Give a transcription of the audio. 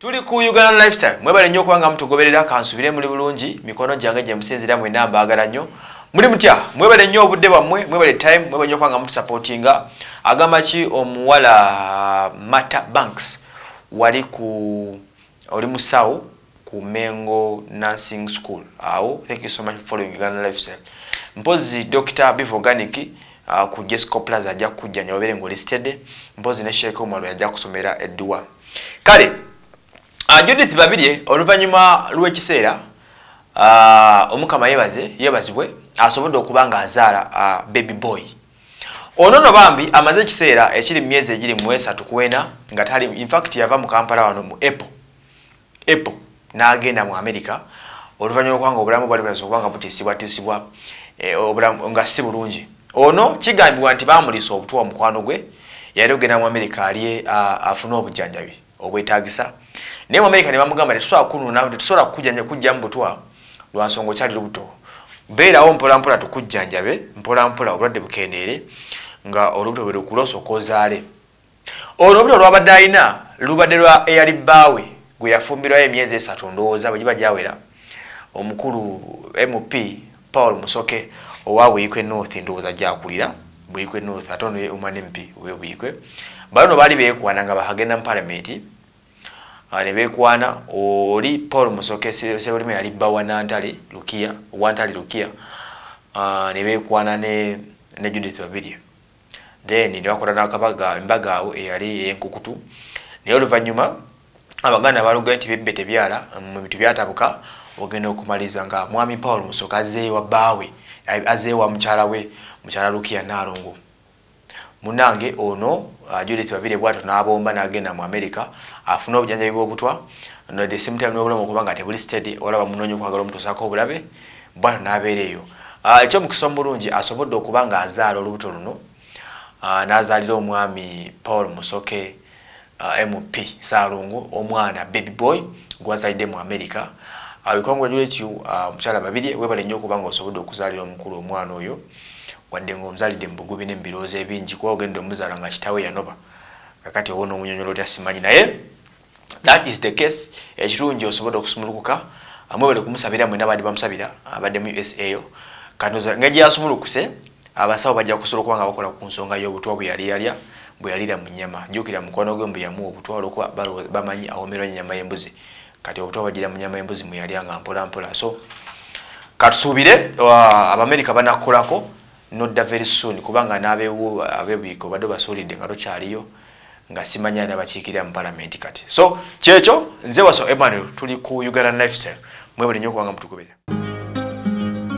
Tuli ku Uganda Lifestyle mwebale nnyo kubanga mutugoberera kansubire muri bulungi mikono gyange gye musinzira mwe nambagala nnyo muri mutya mwebale nnyo obudde bwammwe mwebale time mwebale nnyo kubanga mutusupportinga agamba ki omuwala Mata Banks wali ku oli musawo ku Mengo Nursing School awo. Thank you so much for following Uganda Lifestyle. Mpozi Dr. Bivoganic ku Jesco Plaza ajja kujja nyobere ngo listed mpozi ne Sheikh Omar ajja kusomera edduwa kale. Judith Babirye oluvanyuma lw'ekiseera omukama yebazibwe asobodde okubanga azaala baby boy. Ono no bambi amaze ekiseera ekiri myezi egiri mu 3 kuwena nga tali in fact yava mu Kampala wano mu April n'agenda mu America oluvanyuma okwanga obulamu bwali bulazo okubanga butisibwa obulamu nga si bulungi. Ono kigambibwa nti bamulisa obutwa mukwano gwe yali ogenda mu America ali afuna obujjanjabi obwetaagisa. Naye mu America ne bamugamba tetusobola kununa tetusobola kujja mu butwa lwa nsonga okyali lubuto. Beerawo mpola tukujjanjabe mpola obulwadde bukendeere nga olubuto bwe lukuloso kozaale. Olubuto lwabadde alina lubadde lwa eyali bbaawe gwe yafumbirwayo emyezi 3 ndowooza bwe giba gyawera omukulu MP Paul Musoke owa Buyikwe North ndowooza gyakulira Buyikwe North ate ono ye Omani MP we Buyikwe. Bano baali beekwana nga bahagenda mu Parliament ne beekwana oli Paul Musoke sebulime yali bbawa Nantale Lukia ne beekwana ne Judith Babirye. Then ne bakola n'akabaga embaga awo eyali ey'enkukutu naye oluvannyuma Abaganda baluga nti bibbe tebyala mu bintu byatabuka ogenda okumaliza nga mwami Paul Musoke azeewa bbaawe azeewa mukyala we mukyala Lukia Nalongo. Munange ono Judith Babirye bwato n'abomba n'agenda mu America afuna obujjanjabi bw'obutwa no the same time n'obulamu okubanga tebuli steady olaba munonyi okwagala omutuusaako obulabe bwato n'abeereeyo. Ekyo mukisa omulungi asobodde okubanga azaala olubuto luno n'azaalira omwami Paul Musoke MP Salongo omwana baby boy gwazalidde mu America. We congratulate you mukyala Babirye webale nnyo okubanga osobodde okuzaalira omukulu omwana oyo wadde ng'omuzaalidde mu bugubi n'embiroozi ebingi kuba ogenda omuzaala nga kitaawe yanoba kakati obona omunyonyolo otya simanyi naye that is the case. Ekirungi osobodde okusumulukuka mwebale kumusabira mwena abadde bamusabira abadde mu USA yo kanoza nga gye yasumulukuse abasawo bajja kusobola okuba nga bakola ku nsonga y'obutwa bwe yali yalya bwe yalira mu nnyama. Jjukira mukono gwe mbu yamuwa obutwa olwokuba bamanyi awomerwa ennyama y'embuzi kati obutwa bagira mu nnyama y'embuzi mwe yalya nga mpola. So katusuubire Abamerika banakolako nodda very soon kubanga n'abeewo abeebwiko badde basuulidde nga tokyaliyo nga simanya n'abakiikirira mu Parliament kati. So kyekyo nze Waso Emmanuel tuli ku Uganda Lifestyle mwebale nnyo kubanga mutugoberera.